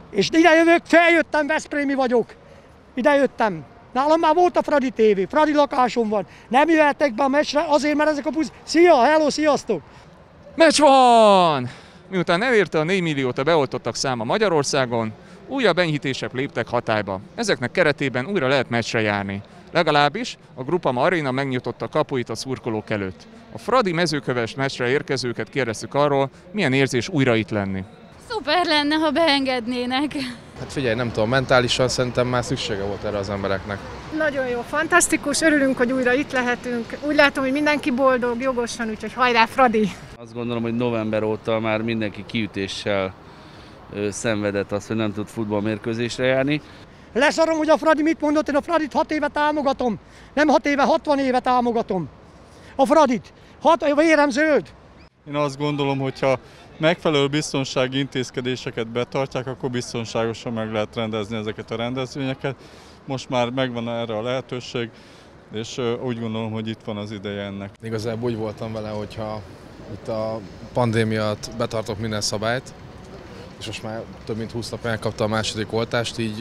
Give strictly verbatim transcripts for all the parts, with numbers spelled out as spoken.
És ide jövök, feljöttem, veszprémi vagyok. Ide jöttem. Nálam már volt a Fradi tévé, Fradi lakásom van. Nem jöhettek be a meccsre azért, mert ezek a busz... Szia, hello, sziasztok! Meccs van! Miután elérte a négy milliót a beoltottak száma Magyarországon, újabb enyhítések léptek hatályba. Ezeknek keretében újra lehet meccsre járni. Legalábbis a Groupama Arena megnyitotta kapuit a szurkolók előtt. A Fradi Mezőköves meccsre érkezőket kérdeztük arról, milyen érzés újra itt lenni. Szuper lenne, ha beengednének. Hát figyelj, nem tudom, mentálisan szerintem már szüksége volt erre az embereknek. Nagyon jó, fantasztikus, örülünk, hogy újra itt lehetünk. Úgy látom, hogy mindenki boldog, jogosan, úgyhogy hajrá, Fradi! Azt gondolom, hogy november óta már mindenki kiütéssel ö, szenvedett azt, hogy nem tud futballmérkőzésre járni. Leszarom, hogy a Fradi mit mondott, én a Fradit hat éve támogatom. Nem hat éve, hatvan éve támogatom. A Fradit. Hat, a vérem zöld. Én azt gondolom, hogyha megfelelő biztonsági intézkedéseket betartják, akkor biztonságosan meg lehet rendezni ezeket a rendezvényeket. Most már megvan erre a lehetőség, és úgy gondolom, hogy itt van az ideje ennek. Igazából úgy voltam vele, hogyha itt a pandémia alatt betartok minden szabályt, és most már több mint húsz nap megkapta a második oltást, így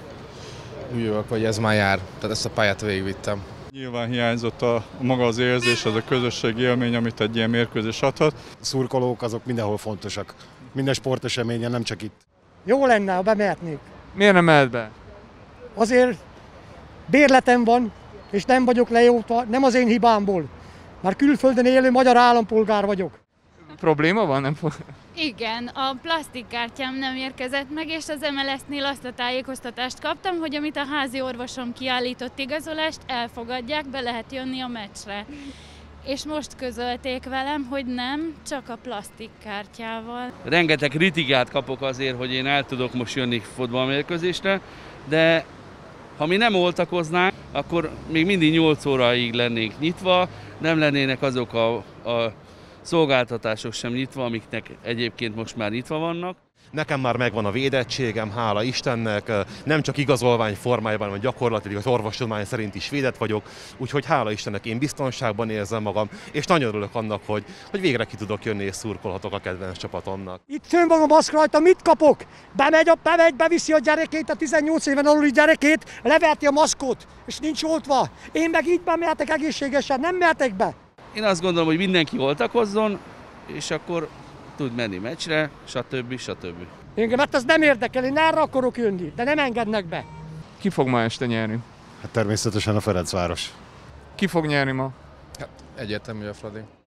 úgy jövök, hogy ez már jár. Tehát ezt a pályát végigvittem. Nyilván hiányzott a, a maga az érzés, az a közösségi élmény, amit egy ilyen mérkőzés adhat. A szurkolók azok mindenhol fontosak. Minden sporteseményen, nem csak itt. Jó lenne, ha bemehetnék. Miért nem mehet be? Azért bérletem van, és nem vagyok lejótva, nem az én hibámból. Már külföldön élő magyar állampolgár vagyok. Probléma van? Nem fog... Igen, a plastikkártyám nem érkezett meg, és az em el es-nél azt a tájékoztatást kaptam, hogy amit a házi orvosom kiállított igazolást, elfogadják, be lehet jönni a meccsre. És most közölték velem, hogy nem, csak a plastikkártyával. Rengeteg kritikát kapok azért, hogy én el tudok most jönni futballmérkőzésre, de ha mi nem oltakoznánk, akkor még mindig nyolc óráig lennénk nyitva, nem lennének azok a, a szolgáltatások sem nyitva, amiknek egyébként most már nyitva vannak. Nekem már megvan a védettségem, hála Istennek, nem csak igazolvány formájában, hanem gyakorlatilag az orvostudomány szerint is védett vagyok, úgyhogy hála Istennek én biztonságban érzem magam, és nagyon örülök annak, hogy, hogy végre ki tudok jönni és szurkolhatok a kedvenc csapatomnak. Itt fönn van a maszk rajta, mit kapok? Bemegy, a, bemegy, beviszi a gyerekét, a tizennyolc éven aluli gyerekét, leverti a maszkot, és nincs oltva. Én meg így bemehetek egészségesen, nem mehetek be. Én azt gondolom, hogy mindenki oltakozzon, és akkor tud menni meccsre, stb. stb. Engem hát ez nem érdekel, én erre akarok jönni, de nem engednek be. Ki fog ma este nyerni? Hát természetesen a Ferencváros. Ki fog nyerni ma? Hát egyértelmű a Fradi.